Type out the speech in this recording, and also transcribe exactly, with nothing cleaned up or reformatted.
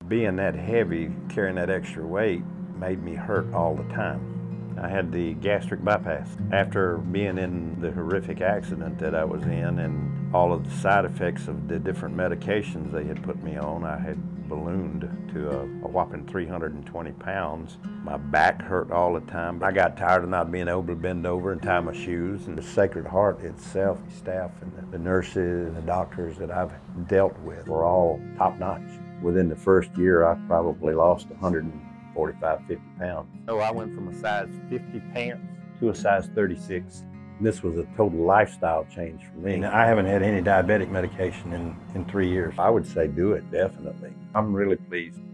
Being that heavy, carrying that extra weight, made me hurt all the time. I had the gastric bypass. After being in the horrific accident that I was in and all of the side effects of the different medications they had put me on, I had ballooned to a, a whopping three hundred twenty pounds. My back hurt all the time. I got tired of not being able to bend over and tie my shoes. And the Sacred Heart itself, the staff and the, the nurses and the doctors that I've dealt with were all top notch. Within the first year, I probably lost one hundred forty-five, fifty pounds. So I went from a size fifty pants to a size thirty-six. This was a total lifestyle change for me. And I haven't had any diabetic medication in, in three years. I would say do it, definitely. I'm really pleased.